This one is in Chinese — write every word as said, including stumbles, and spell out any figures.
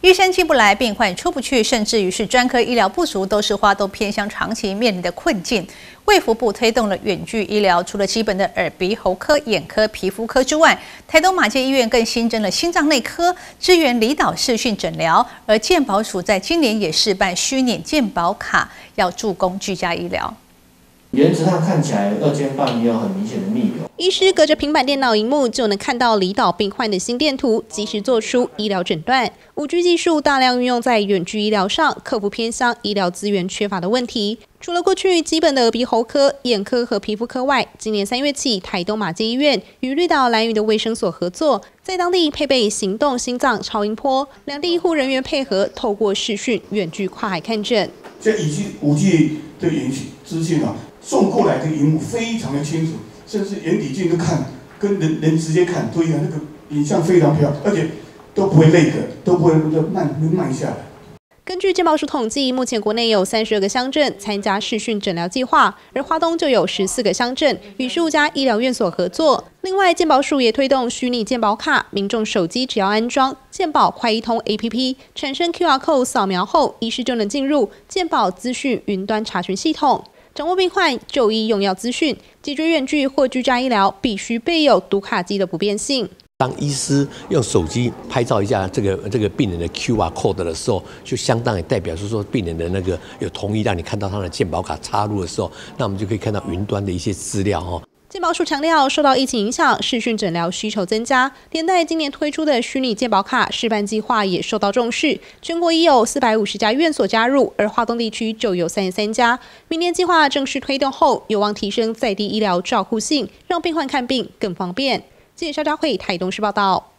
医生进不来，病患出不去，甚至于是专科医疗不足，都是花东偏乡长期面临的困境。卫福部推动了远距医疗，除了基本的耳鼻喉科、眼科、皮肤科之外，台东马偕医院更新增了心脏内科，支援离岛视讯诊疗。而健保署在今年也试办虚拟健保卡，要助攻居家医疗。 原则上看起来，二间半也有很明显的密流。 医师隔着平板电脑荧幕就能看到离岛病患的心电图，及时做出医疗诊断。五 G 技术大量运用在远距医疗上，克服偏乡医疗资源缺乏的问题。除了过去基本的鼻喉科、眼科和皮肤科外，今年三月起，台东马偕医院与绿岛兰屿的卫生所合作，在当地配备行动心脏超音波，两地医护人员配合，透过视讯远距跨海看诊。 这以及五 G 的影资讯啊。 送过来的荧幕非常的清楚，甚至眼底镜都看，跟人人直接看都一样，那个影像非常漂亮，而且都不会累的，都不会慢慢下来。 根据健保署统计，目前国内有三十二个乡镇参加视讯诊疗计划，而花东就有十四个乡镇与十五家医疗院所合作。另外，健保署也推动虚拟健保卡，民众手机只要安装健保快医通 A P P， 产生 Q R code 扫描后，医师就能进入健保资讯云端查询系统。 掌握病患就医用药资讯，解决远距或居家医疗必须备有读卡机的不便性。 当医师用手机拍照一下这个这个病人的 Q R code 的时候，就相当于代表是说病人的那个有同意让你看到他的健保卡插入的时候，那我们就可以看到云端的一些资料哦。 健保署强调，受到疫情影响，视讯诊疗需求增加，连带今年推出的虚拟健保卡示范计划也受到重视。全国已有四百五十家院所加入，而花东地区就有三十三家。明年计划正式推动后，有望提升在地医疗照护性，让病患看病更方便。记者肖佳慧台东市报道。